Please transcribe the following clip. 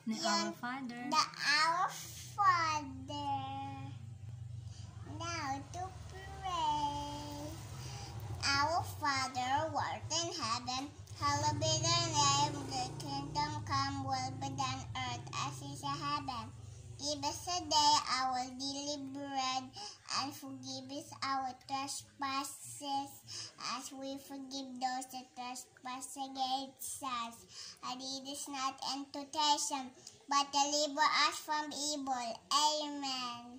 Our Father. The Our Father. Now to pray. Our Father, who art in heaven, hallowed be thy name. Thy kingdom come, will be done earth as is in heaven. Give us today our daily bread, and forgive us our trespasses, as we forgive those that trespass against us. And lead us not into temptation, but deliver us from evil. Amen.